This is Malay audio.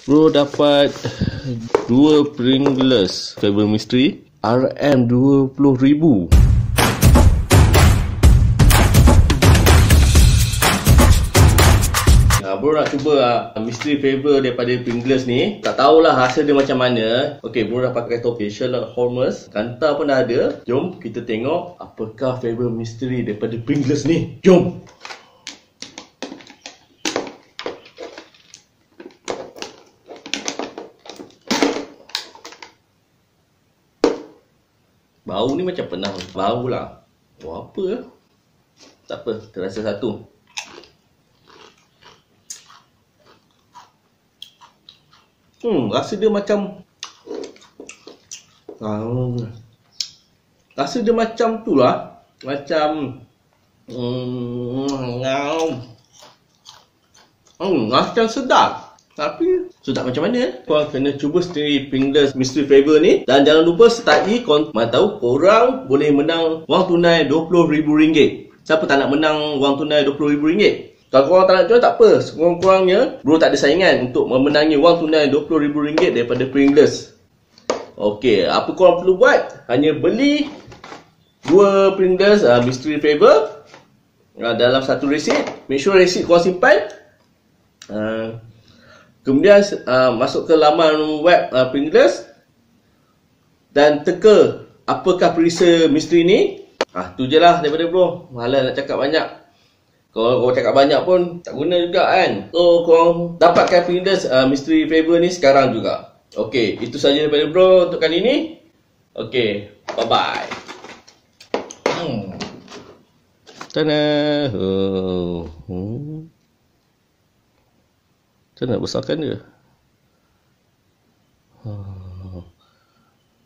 Bro dapat 2 Pringles Flavor Mystery RM20,000. Bro nak cuba mystery flavor daripada Pringles ni. Tak tahulah hasil dia macam mana. Okey, bro dah pakai topi Sherlock Holmes. Kanta pun dah ada. Jom kita tengok apakah flavor mystery daripada Pringles ni. Jom. Bau ni macam pernah bau lah. Oh, apa? Tak apa, terasa satu. Rasa dia macam rasa dia macam tu lah. Macam macam sedap. Tapi sedap macam mana? Korang kena cuba sendiri Pringles Mystery Flavor ni. Dan jangan lupa sertai mana tahu korang boleh menang wang tunai RM20,000. Siapa tak nak menang wang tunai RM20,000? Kalau korang tak nak jual, tak apa. Sekurang-kurangnya bro tak ada saingan untuk memenangi wang tunai RM20,000 daripada Pringles. Okey, apa korang perlu buat? Hanya beli 2 Pringles Mystery Flavor dalam satu resit. Make sure resit korang simpan. Kemudian masuk ke laman web Pringles dan teka apakah perisa misteri ni. Tu je lah daripada bro. Malas nak cakap banyak. Kalau kau cakap banyak pun tak guna juga kan. So korang dapatkan Pringles Mystery Flavor ni sekarang juga. Okey, itu saja daripada bro untuk kali ni. Okey, bye bye. Tanah. Macam nak besarkan dia?